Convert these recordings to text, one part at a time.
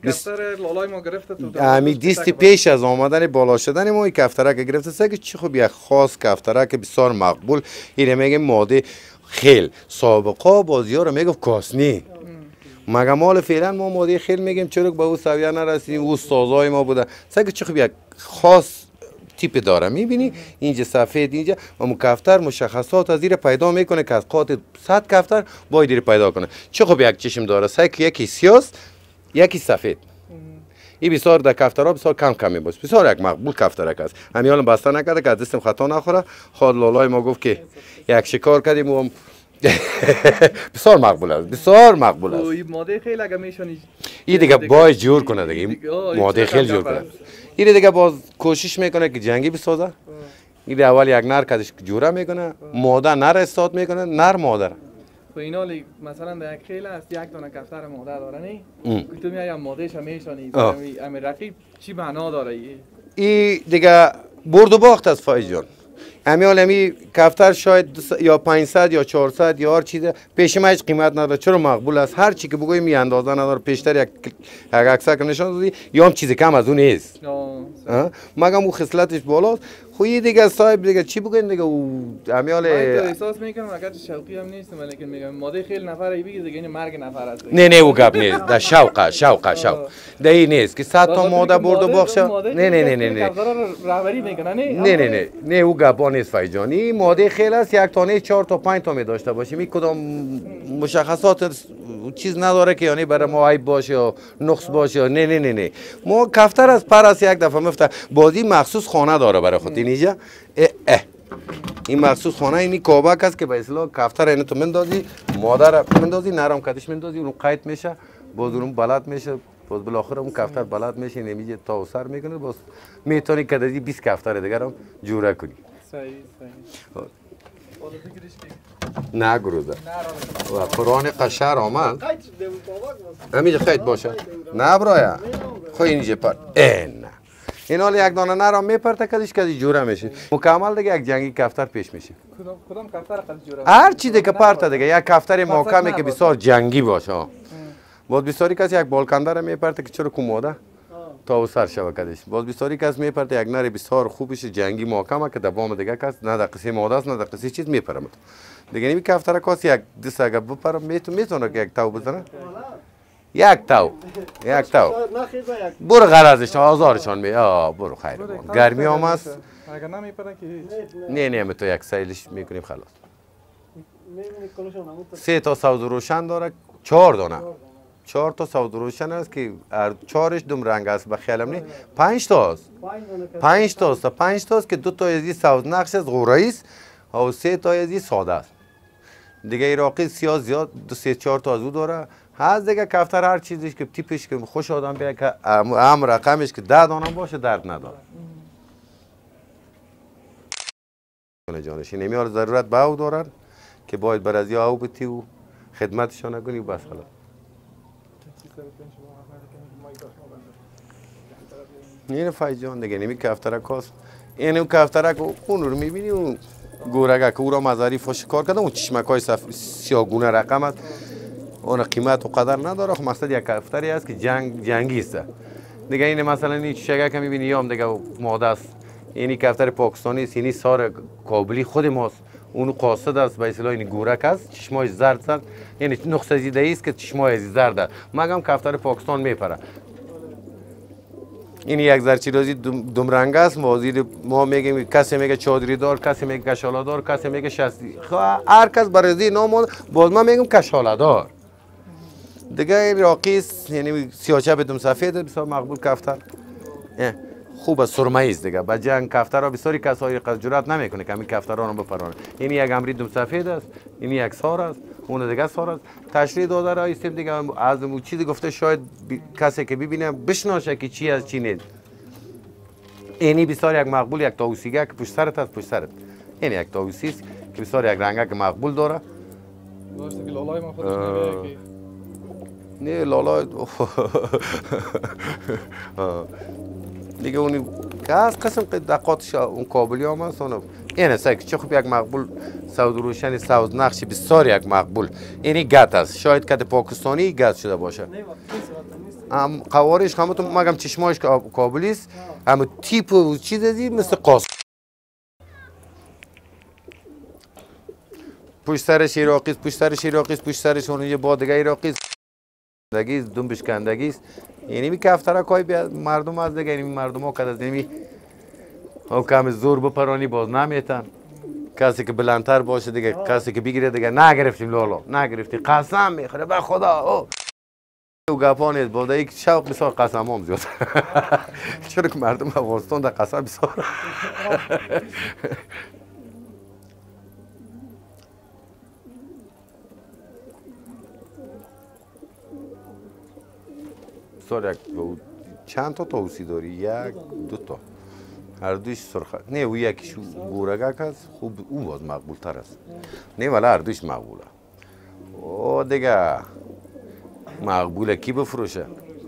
کفتر لالای ما گرفته تو امی دیستی پیش از آمدن بالا شدن ما این کفتره که گرفته سه که چی خوب یک خاص کفتره که بسیار مقبول اینه میگه ماده خیل سابقا بازی‌ها رو میگفت کاسنی مگه مال فعلا ما ماده خیل میگیم چرا به اون سویه نرسیدیم او استادای ما بوده سه که چی خوب یک خاص تیپ داره میبینی اینجا سفید اینجا و کفتر مشخصات از زیر پیدا میکنه که از قاط 100 کفتر باید دیر پیدا کنه چه خوب یک چشم داره سه که یکی سیاه یکی سفید این بسیار در کفترها بسیار کم میباشه بسیار یک مقبول کفترک است همین حالا بسته نکرده که از دستم خطا نخوره خود لالای ما گفت که یک شکار کردیم و بسیار مقبول است بسیار مقبول است این ماده خیلی اگه میشونی این دیگه باید جور کنه دیگه ماده خیلی جور کنه این دیگه باز کوشش میکنه که جنگی بسازه این اول یک نر کدش جوره میکنه ماده نر استاد میکنه نر مادر خب اینا مثلا در یک خیل است یک دانه کفتر ماده داره نه تو میای مادهش میشونی امی رقیب چی معنا داره این دیگه برد و باخت از فایز جان امی کفتر شاید یا 500 یا 400 یا هر چیز پیش ما هیچ قیمت نداره چرا مقبول است هر چی که بگوی می اندازه نداره پیشتر یک عکسک نشان دادی یا هم چیز کم از اون نیست مگم اون خصلتش بالاست خو یه دیگه صاحب دیگه چی بگن دیگه امیال احساس میکنم اگر شوقی هم نیستم ولی میگم ماده خیلی نفره بگی دیگه این مرگ نفر است نه او گپ نیست در شوق دایی نیست که 100 تا ماده برد و باخت نه رهبری میکنه نه او گپ نیست فایجانی ماده خیلی است یک تانه 4 تا 5 تا می داشته باشیم این کدام مشخصات چیز نداره که یعنی برای ما عیب باشه یا نقص باشه نه ما کفتر از پر از یک دفعه مفته بازی مخصوص خانه داره برای خود اینجا این مخصوص خانه اینی کابک است که به اصطلاح کفتر اینو تو مندازی مادر مندازی نرم کدش مندازی اون قید میشه باز اون بلد میشه باز بالاخره اون کفتر بلد میشه نمیشه تا سر میکنه باز میتونی کدی 20 کفتر دیگر هم جوره کنی صحیح نه گروده و قرآن قشر آمد همینجا خیلی باشه نه برایا خواهی اینجا پر نه این حال یک دانه نرام میپرته کدی جوره میشه مکمل دیگه یک جنگی کفتر پیش میشه کدام کفتر قد جوره هر چی دیگه پرته دیگه یک کفتر محکمی که بسیار جنگی باشه باز بسیاری کسی یک بالکنده رو میپرته که چرا کوماده تا سر شوه کدش باز بسیاری کس میپرته یک نر بسیار خوبش جنگی محکمه که دبام دیگه کس نه در قصه ماده است نه در قصه چیز میپرم دیگه نمی کفتر کاس یک دست اگه بپرم میتونه که یک تاو بزنه یک تاو برو غرضش آزارشان می برو خیر گرمی هم است اگه نمیپره که نه تو یک سیلش میکنیم خلاص 3 تا سوز روشن داره 4 دانه 4 تا سوز روشن است که 4ش دوم رنگ است به خیالم نه 5 تاست 5 تاست که 2 تا ازی سوز نقش از غورایی است و 3 تا ازی ساده است دیگه عراقی سیاه زیاد 2 4 تا از او داره هست دیگه کفتر هر چیزیش که تیپش که خوش آدم بیه که هم رقمش که 10 دانه باشه درد نداره جانشی نمیار ضرورت به او دارن که باید بر از یا او بتی و خدمتشان نکنی و بس خلاص این فایز جان دیگه نمی کفترک هست این کفترک اون رو میبینی اون گورگه که او را مزاری فاش کار کرده اون چشمک های سیاگونه رقم است اون قیمت و قدر نداره خب مقصد یک کفتری است که جنگی است دیگه این مثلا این چشگه که میبینی یا هم دیگه ماده است اینی کفتر پاکستانی است اینی سار کابلی خود ماست اون قاصد است به اصطلاح این گورک است چشمای زرد یعنی نقص زیده است که چشمای زرد است مگم کفتر پاکستان میپره این یک زرچیرازی دوم رنگ است ما میگیم کسی میگه چادری دار کسی میگه کشاله دار کسی میگه شستی هر کس برازی نام باز ما میگم کشاله دار دیگه راقی است یعنی سیاه‌چپ دوم سفید بسیار مقبول کفتر خوب است سرمه‌ای است دیگه با جنگ کفترها بسیاری کسایی جرأت نمیکنه که همین کفترها رو بپرونه این یک امری دوم سفید است این یک سار است اون دیگه سار است تشریح داده را است دیگه از اون چیزی گفته شاید کسی که ببینه بشناسه که چی از چی نیست اینی بسیار یک مقبول یک تاوسیگه که پشت سرت است پشت سرت این یک تاوسی است که بسیار یک رنگه که مقبول داره داشته که لالای ما خودش نمیگه که نه لالای دیگه اونی که از قسم دقاتش اون کابلی هم هست این است که چه خوب یک مقبول سوز روشن سوز نقشی بسیار یک مقبول اینی گت است شاید کت پاکستانی گت شده باشه قوارش همتون مگم چشمایش کابلی است، اما تیپ و چیز ازی مثل قاس. پشت سرش عراقی است، پشت سرش عراقی است، پشت سرش اون یه بادگه عراقی است. کندگی است، دنبش کندگی است. یعنی می کفترک های مردم از دیگه، یعنی مردم ها که از نمی او کم زور بپرانی باز نمیتن. کسی که بلندتر باشه دیگه، کسی که بگیره دیگه نگرفتیم لالا، نگرفتی قسم میخوره به خدا. او گپا نیست، باز یک شوق بسیار قسم هم زیاد. چرا که مردم افغانستان در قسم بسیار. یک چند تا توسی داری؟ یک دو تا هر دویش سرخ نه، او یکیش گورگک است، خوب او باز مقبول تر است. نه ولی هر دویش مقبوله. او دیگه مقبوله کی بفروشه؟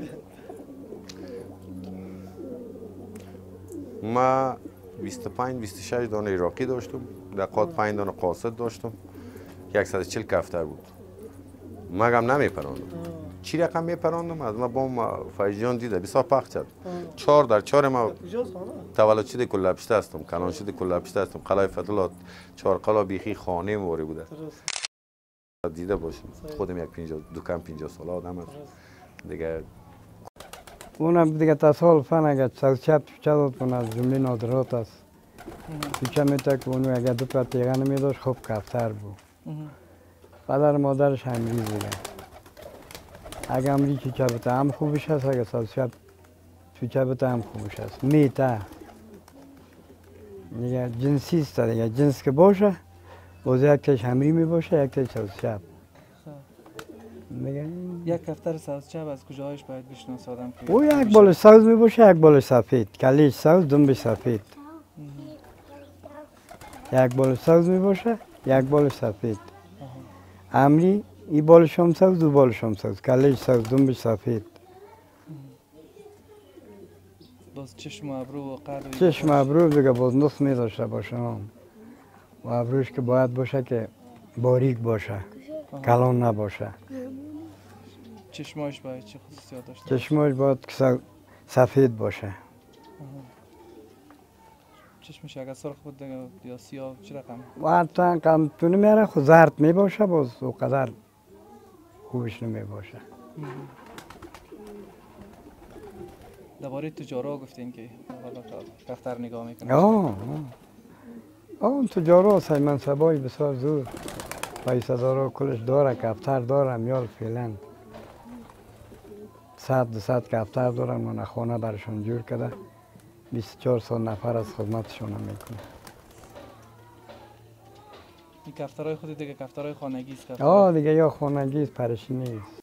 ما 25-26 دانه عراقی داشتم، دقیقاً 5 دانه قاصد داشتم، 140 کفتر بود. مگم نمیپراندم. چی رقم میپراندم؟ از ما با فایجان دیده بسیار پخت شد. 4 در 4 ما تولد شده کلابشته هستم، کلان شده کلابشته هستم. قلعه فتولات 4 قلعه بیخی خانه موری بوده. دیده باشیم خودم یک 50 دکان 50 ساله آدم هست دیگه. اونم دیگه تصال فن اگر چپ چپ کنه از جمله نادرات است. چه میتا که اونو اگر دو تا تیغه نمیداشت خوب کفتر بود. پدر مادرش همریز دیگه. اگه امری چوچه بته هم خوبش هست، اگه سالشب چوچه بته هم خوبش هست. میته دیگه جنسی است دیگه، جنس که باشه باز یک تش همری می باشه، یک تش سالشب. یک کفتر سازچب از کجاهایش باید بشناسه آدم که او یک بال ساز می باشه، یک بال سفید، کلیش ساز، دنبش سفید. یک بال ساز می باشه، یک بال سفید. امری ای بالش هم ساز، دو بالش هم ساز، کلیش ساز، دنبش سفید. باز چشم و ابرو و قد چشم و ابرو دیگه باز نصف می داشته باشه و ابروش که باید باشه که باریک باشه، کلان نباشه. چشمایش باید چه خصوصیات داشته؟ چشماش باید که سفید باشه. چشمش اگر سرخ بود دیگه یا سیاه چه رقم؟ و حتی کم نمیاره خود زرد می باشه، باز او قدر خوبش نمی باشه. درباره تجارا گفتین که کفتر نگاه میکنه. اون تجارا سای منصبای بسیار زور پیسه داره، کلش داره، کفتر داره، میال فعلا 100-200 کفتر دارن، من خانه برشون جور کرده 24 سال نفر از خدمتشون هم میکنه. این کفترهای خود دیگه کفترهای خانگی است؟ دیگه یا خانگی است، پرشی نیست.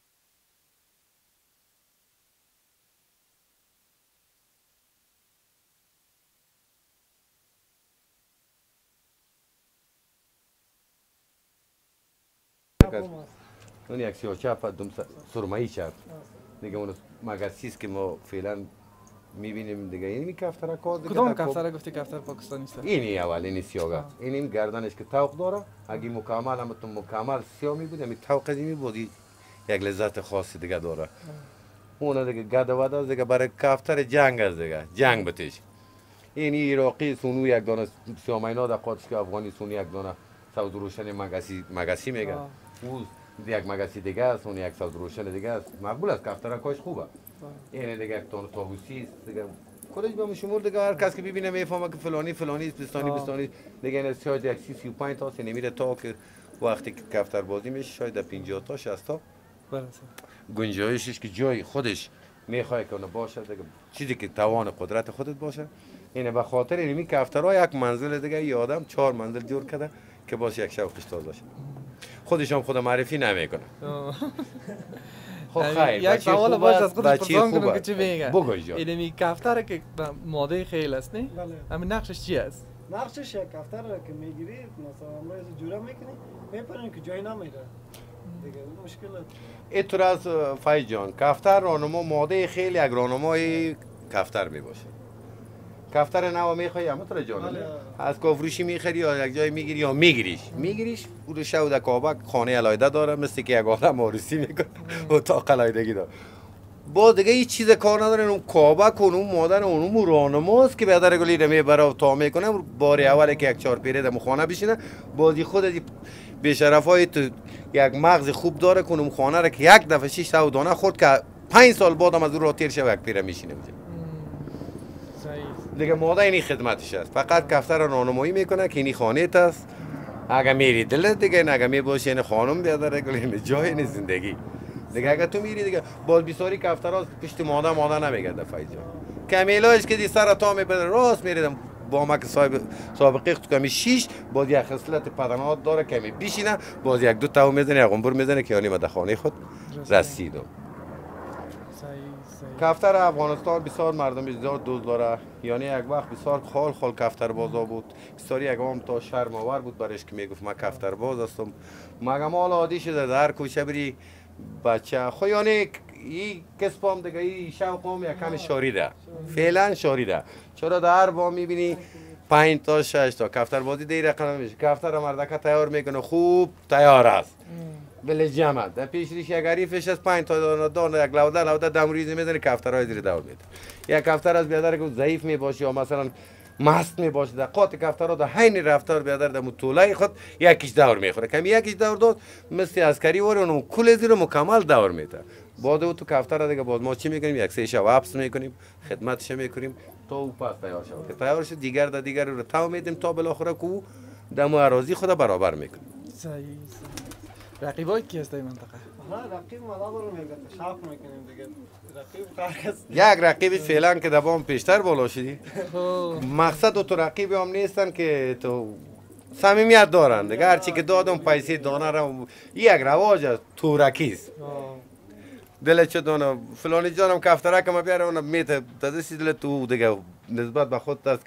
اون یک سیاه چپ دوم سرمایی چپ دیگه، اون مگسیست که ما فعلا میبینیم دیگه. این کفتر کاز دیگه. کدام کفتر گفتی کفتر پاکستانی است؟ اینی اول اینی سیاه، این گردنش که توق داره، اگه مکمل هم تو مکمل سیاه میبود، همین توق قدیمی بودی یک لذت خاصی دیگه داره. اون دیگه گده ودا دیگه برای کفتر جنگ است دیگه، جنگ بتیش. اینی عراقی سونو یک دانه سیاماینا در قاتش که افغانی سونو یک دانه سوز روشن مگسی میگن. او یک مگسی دیگه است، اون یک سوز روشن دیگه است. مقبول است، کفترکاش خوبه. این دیگه یک دانه طاووسی است دیگه. خودش به شمول دیگه هر کس که ببینه میفهمه که فلانی فلانی است، بستانی دیگه. این شاید یک 35 تا نمیره تا که وقتی که کفتر بازی میشه شاید 50 تا 60 تا. گنجایشش که جای خودش میخواد که اون باشه دیگه، چیزی که توان قدرت خودت باشه. اینه به خاطر اینمی کفترها یک منزل دیگه ی آدم 4 منزل جور کرده که باشه یک شوقش تازه شه. خودش هم خود معرفی نمیکنه. خب خیر، یک سوال باش از خودش پرسان کنم که چی میگه. بگوی جان. اینمی کفتر که ماده خیل است نه؟ همین نقشش چی است؟ نقشش یک کفتر که میگیری مثلا ما از جوره میکنی میپرن که جای نمیره دیگه، مشکل اینطور از فایز جان کفتر راهنما ماده خیلی یک راهنمای کفتر میباشه. کفتر نوا میخوای اما تو جان از کافروشی میخری یا یک جای میگیری یا میگیریش اون شو در کابک خانه علایده داره، مثل که یک آدم عروسی میکنه اتاق علایدگی داره. با دیگه هیچ چیز کار ندارن. اون کابک و اون مادر اون رانماست که بیادر گلی رو میبره تا میکنه. باری اولی که یک چهار پیره در خانه بشینه بازی خود به شرفای تو یک مغز خوب داره که اون خانه را که یک دفعه 6 دانه خورد که 5 سال بعد هم از اون را تیر شه و یک پیره میشینه دیگه. مادر اینی خدمتش است، فقط کفتر را راهنمایی میکنه که اینی خانه است. اگه میری دلت دیگه، اگه میباشی این خانم بیادر گلی جای این زندگی دیگه. اگه تو میری دیگه باز بیساری کفترها پشت مادر نمیگرده فایز جان. کمیلاش که دی سر تا میبره راست میریدم با ما که سابقه تو کمی 6 باز یک خصلت پدنات داره کمی بیشینه باز یک دو تا میزنه یک غنبر میزنه که یعنی ما در خانه خود رسیدم. کفتر افغانستان بسیار مردم بسیار دوست داره. یعنی یک وقت بسیار خال کفتر بازا بود. بسیاری یک وقت تا شرم آور بود برایش که میگفت من کفتر باز هستم. مگه مال عادی شده در کوچه بری بچه خو یعنی این کسب هم دیگه این شوق هم یک کمی شاریده، فعلا شاریده. چرا در با میبینی 5 تا 6 تا کفتر بازی دی رقم میشه. کفتر مردکه تیار میکنه خوب تیار است بله جمع در پیش ریش یک حریفش از 5 تا دانه یک لوده دمریزی میزنه کفترهای زیر دور میده. یک کفتر از بیادر که ضعیف میباشه یا مثلا مست میباشه در قاط کفترها در حین رفتار بیادر در طولای خود یکیش دور میخوره. کمی یکیش دور داد مثل عسکری واره اونم کل زیر مکمل دور میده. بعد او تو کفتر دیگه باز ما چی میکنیم؟ یک سه شب حبس میکنیم، خدمتش میکنیم تا او پس تیار شود. که تیار شد دیگر رو تو میدیم تا بالاخره کو دم اراضی خود برابر میکنیم. صحیح. رقیبای کی هست این منطقه؟ رقیب مدار رو میگه شاف میکنیم دیگه. رقیب هر کس یک رقیب فعلا که دبام پیشتر بالا شدی. مقصد تو رقیب هم نیستن که تو صمیمیت دارن دیگه. هرچی که دادم پیسه دانه را یک رواج است تورکیست. دلت چه دانه فلانی جانم کفتره که ما بیاره اون میته دادسی دلت تو دیگه نسبت به خود است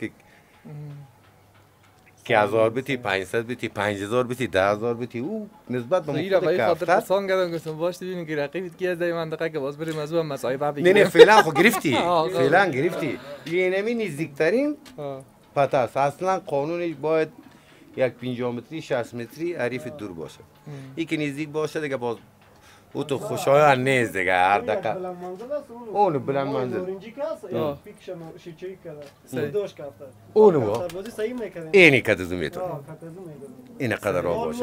که 1000 بیتی 500 بیتی 5000 بیتی 10000 بیتی او نسبت به خود کفتر پسان کردم گفتم باش ببینیم که رقیبت کی از این منطقه که باز بریم از اون مصاحبه بگیریم. نه فعلا خو گرفتی فعلا گرفتی. اینمی نزدیکترین پتا است. اصلا قانونش باید یک 50 متری 60 متری حریف دور باشه. این که نزدیک باشه دیگه باز او تو خوشایند نیست دیگه. هر دقیقه اونو بلند منزل اورنجی کاس پیکش شیچی کرده دوش کفتر اونو با بازی صحیح میکنه اینی کدزو میتونه این قدر را باشه.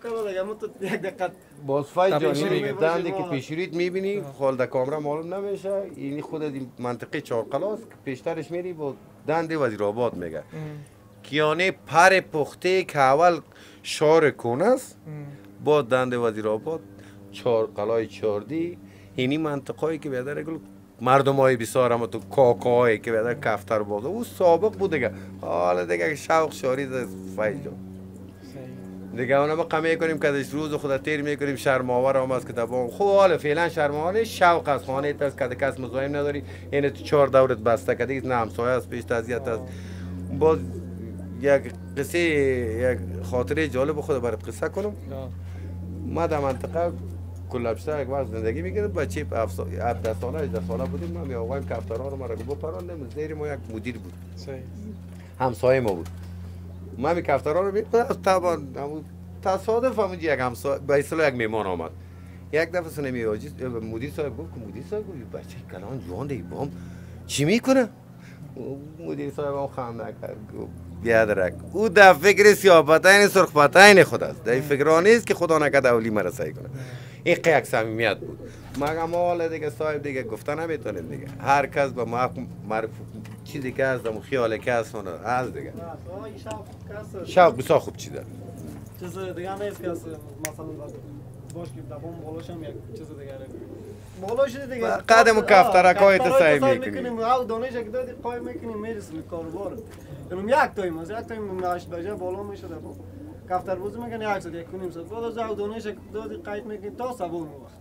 باز فایز جانی دنده که پیشریت میبینی خال در کامرا معلوم نمیشه. اینی خود این منطقه چارقلاس که پیشترش میری با دنده وزیرآباد میگه کیانه پر پخته که اول شار کون است با دنده وزیرآباد قلای چاردی. اینی منطقه‌ای که بیادر گل مردمای بسیار هم تو کاکاهایی که بیادر کفتر بازه او سابق بود دیگه. حالا دیگه شوق شاری فایز جان دیگه اونم قمه کنیم که از روز خود تیر میکنیم. شرماور هم است که دبام خب حالا فعلا شرماور شوق از خانه است که کس مزاحم نداری. این تو 4 دورت بسته که دیگه نه همسایه است پیش اذیت است. باز یک قصه یک خاطره جالب خود برات قصه کنم. ما در منطقه کلابشتر یک وقت زندگی میکردم. بچه 17 ساله 18 ساله بودیم. ما می آقایم کفترها رو ما را بپراندیم. زیر ما یک مدیر بود همسایه ما بود. ما می کفترها رو طبعا تصادف هم یک همسایه به اصطلاح یک میمان آمد. یک دفعه سنمی آجیز مدیر صاحب گفت که مدیر صاحب گفت بچه کلان جوان دیگه بام چی میکنه؟ مدیر صاحب هم خم نکرد گفت بیادرک او در فکر سیاپتین سرخ پتین خود است. در فکر نیست که خدا نکرده اولی مرسایی کنه. این یک صمیمیت بود. مگه مال دیگه صاحب دیگه گفته نمیتونیم دیگه. هر کس با معرف چیزی که از دم خیال که از اون از دیگه. شوق بسیار خوب چیزه. چیز دیگه نیست که مثلا باش که دبام بالاشم یک چیز دیگه بالا شده دیگه. قدم کفترکای تو سعی میکنیم. او دانش که دادی قایم میکنیم میرسیم کاروبار. اینم یک تایم از یک تایم 8 بجه بالا میشه دبام. کفتر بازی میکنه یک ساعت یک کنیم ساعت. بعد از او دانش دادی قاید میکنیم تا صبح وقت.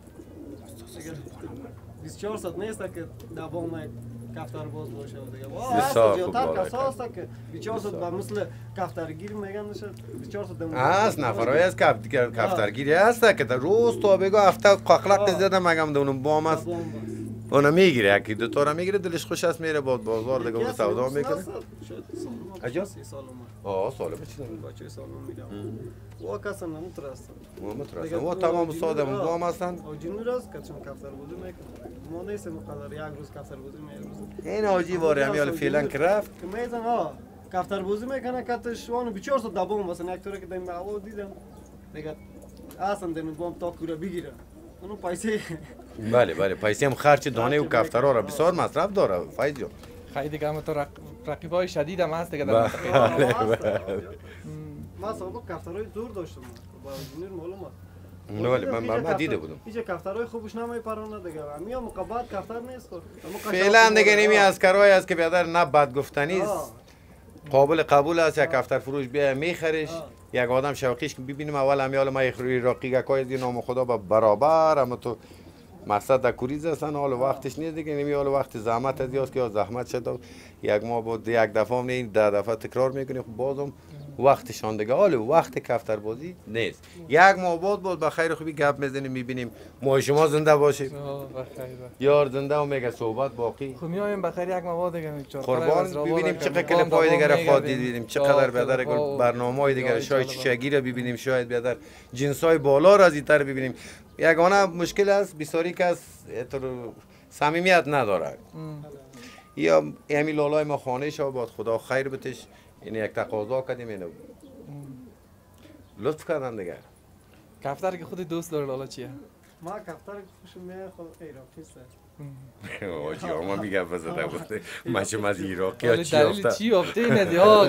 24 ساعت نیست که دبام کفتر باز باشه دیگه. واه زیادتر کسا هست که 24 ساعت با مثل کفترگیر میگن نشه 24 ساعت است نفرای از کفترگیری هست که در روز تا بگو هفته قاقلق زده مگم دونم بام است. اونا میگیره یکی دو تا را میگیره دلش خوش است میره با بازار دیگه سودا میکنه. اجا 3 سال اومد. سالمه چی دارم؟ بچه سالم میدم. وا کسا نمیترسن. مترسم و تمام سادم با هم هستن. آجی راست که چون کفتر بازی میکنه. ما نیستیم قدر یک روز کفتر بازی میکنه. این آجی واره همیال فعلا که رفت. که میزن ها کفتر بازی میکنه کتش وانو بیچار تا دبام واسه یک طوری که دیم هوا دیدم. دیگه اصلا دیم بام تا کوره بگیره. اونو پیسه بله پیسه هم خرچ دانه و کفترها را بسیار مصرف داره فایز جان. خیلی دیگه هم تو رقیبای شدید هم هست دیگه در ما سابق کفترهای زور داشتم با جونیر معلومه. بله من دیده بودم. اینجا کفترهای خوبش نمیپرونه دیگه. همین مقابل کفتر نیست خود. فعلا دیگه نمی از کارهای است که بیادر نه بد گفتنی است. قابل قبول است یک کفتر فروش بیا میخریش. یک آدم شوقیش که ببینیم اول همیال ما راقی گکای دی نام خدا با برابر اما تو مقصد در کوریز هستن حال وقتش نیست دیگه نمی حال وقت زحمت از یاست که یا زحمت شد یک ما بود یک دفعه هم نه 10 دفعه تکرار میکنیم خب بازم وقتشان دیگه حال وقت کفتر بازی نیست یک ما بود به خیر خوبی گپ میزنیم میبینیم ما شما زنده باشیم یار زنده و میگه صحبت باقی خب میایم بخیر یک ما دیگه قربان ببینیم چقدر کلیپ‌های دیگه خود دیدیم چقدر بیادر برنامه‌های دیگه شاید شگیر ببینیم شاید بیادر جنس‌های بالا را از اینتر ببینیم یگانه مشکل است بسیاری کس صمیمیت نداره یا همین لالای ما خانه شو باد خدا خیر بتش این یک تقاضا کردیم اینو لطف کردن دیگه کفتر که خود دوست داره لالا چیه ما کفتر خوشم میاد خود عراقی است آجی ما میگم بزده بوده مچم از عراقی ها چی افته چی افته اینه دیگه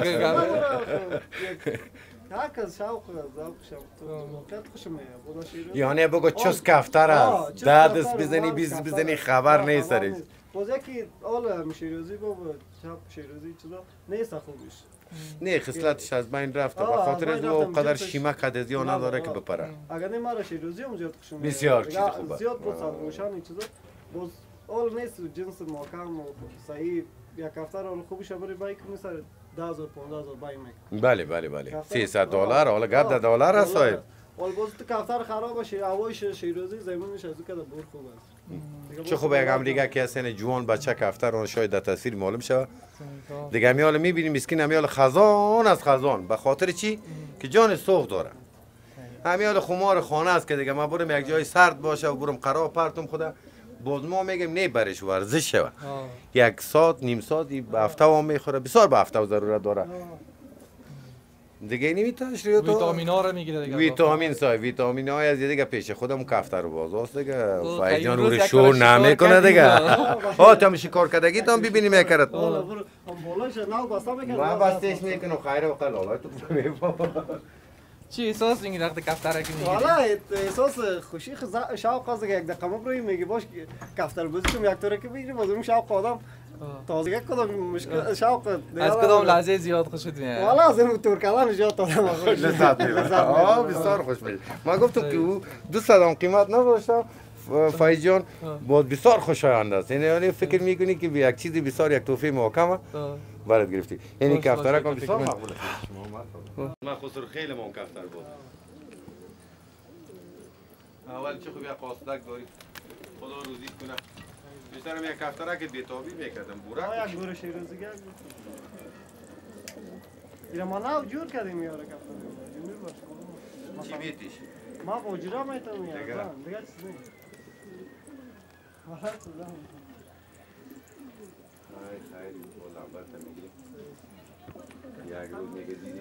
هرکس شوق موقعیت خوشم میاد یعنی بگو چوز کفتر است ده دست بزنی بیز بزنی خبر نیست سریش باز یکی آل شیروزی بابا چپ شیروزی چیزا نیست خوبش نه خصلتش از بین رفته به خاطر از او قدر شیمه قدزی ها نداره که بپره اگر نه مرا شیروزی هم زیاد خوشم میاد بسیار چیز خوبه زیاد بود روشن چیزا باز آل نیست جنس محکم و صحیح یک کفتر آل خوبش بری بایک میسر 10000 15000 بای بله $300 حالا گپ در دلار است صاحب ولی باز تو کفتر خراب باشه هوایش شیروزی زمینش از که بور خوب است چه خوبه یک امریکا که هستن جوان بچه کفتر اون شاید در تصویر معلوم شود دیگه میال میبینیم مسکین همیال خزان از خزان به خاطر چی که جان سوخت داره همیال خمار خانه است که دیگه ما برم یک جای سرد باشه و برم قرار پرتم خدا باز ما میگیم نه برش ورزش شود یک ساعت نیم ساعت به هفته هم میخوره بسیار به هفته ضرورت داره دیگه نمیتونش تو ویتامینا رو میگیره دیگه ویتامین صاحب ویتامین های از دیگه پیش خودم کفتر رو بازاست دیگه فایجان رو شور نمیکنه دیگه ها تام شکار کردگی تام ببینیم میکرد بالاش ناو باستا میکنه ما باستش میکنه خیر و قلالا تو چی احساس این وقت کفتر که میگیری والا احساس خوشی شوق از یک دقیقه روی میگی باش کفتر بازی کنم یک طوره که بگیری بازم شوق آدم تازه کدام مشکل شوق از کدام لحظه زیاد خوشت میاد والا از این تور کردن زیاد آدم خوش لذت بسیار خوش میاد ما گفتم که او 200 قیمت نداشته فایز جان بود بسیار خوشایند است یعنی فکر میکنی که یک چیزی بسیار یک تحفه محکمه برات گرفتی یعنی کفتر کم بسیار مقبول است من خسرو خیلی مون کفتر بود اول چه خوب یک قاصدک داری خدا روزی کنه بیشترم یک کفتره که بیتابی میکردم بورک یک گوره شیروزیگر اینا ما ناو جور کردیم یاره کفتر چی بیتیش ما اوجرا میتونم یاره دیگه چیز نیست خیلی بازم میگی یک روز میگه دیدیم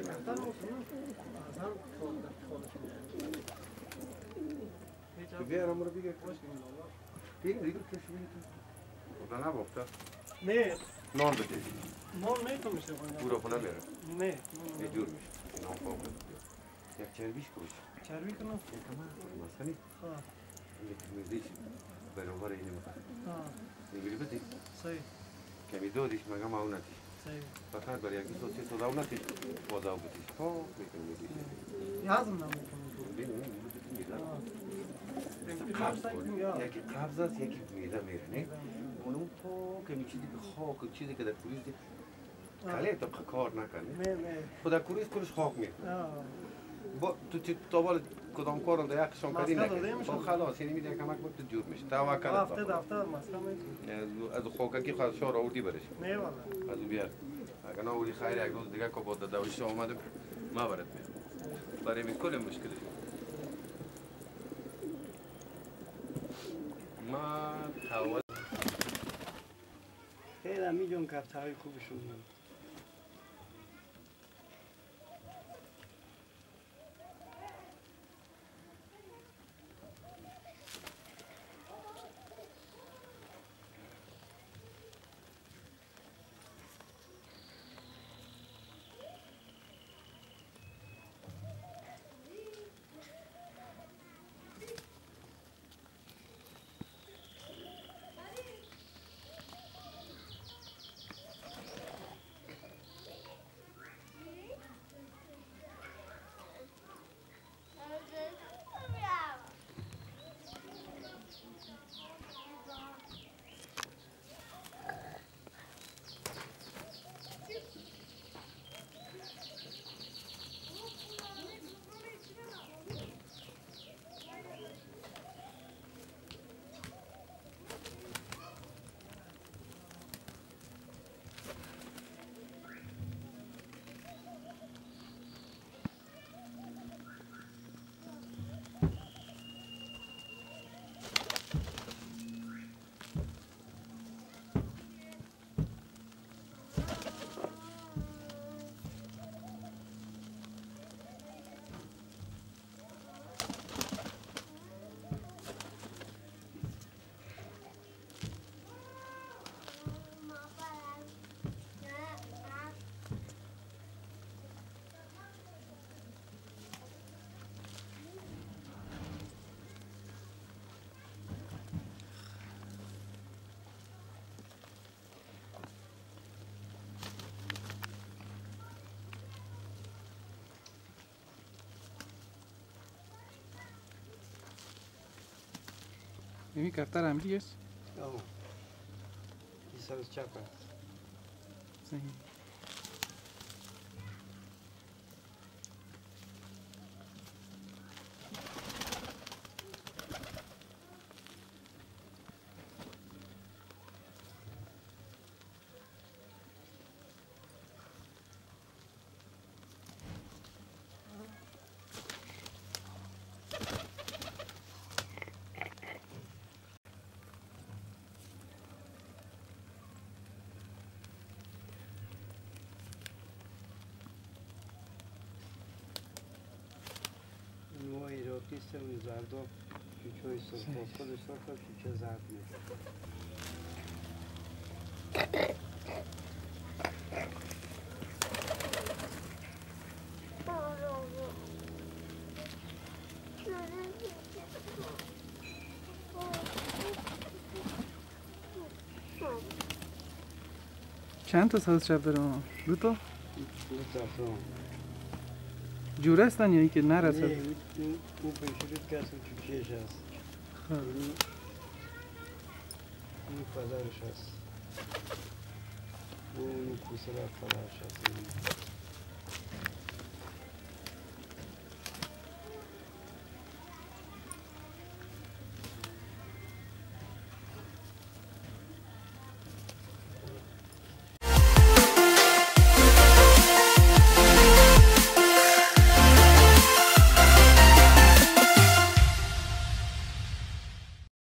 بیارم رو بگه دیگه کشی بیتون خدا نباخته نه نان بده نان میتونم میشه بورا خونه میره نه یه جور میشه نان خواب یک چربیش کروش چربی کنم مسکنی یک میزیش برابر اینه میخواد میگیری بدی صحیح کمی دادیش مگه ما اونتیش صحیح فقط برای یکی سوسی سودا اونتیش بازا او بتیش ها میکنی میگیش یازم نمیکنم یکی قبض است یکی میده میره نه اون تو که چیزی که خاک چیزی که در کوریز کله تو کار نکنه نه خدا کوریز کلش خاک میره با تو تو کدام کارم در یکشون کردی نکنه با خلاص یعنی میده کمک بود جور میشه توکل هفته مسکن از خاککی خواهد شور آوردی برش نه والا از بیار اگر نه اولی خیر یک روز دیگه که با داویش آمدم ما برات میام برای می کل مشکلی ما حوال خیلی همی جون کفترهای خوبشون بود. این کفتر امری است؟ آه. این سرز چپ است. صحیح. نوع عراقی است و زرداب چیچوی سرخاز خودش سرخاز چیچه زرد میشه. چند تا ساز چپ داره؟ دو تا؟ دو تا فرام. جوره هستن یا اینکه نرسد؟ نه اون پیشورید که اصلا چوچیش هست. این پدرش هست. اون کوسه پدرش هست.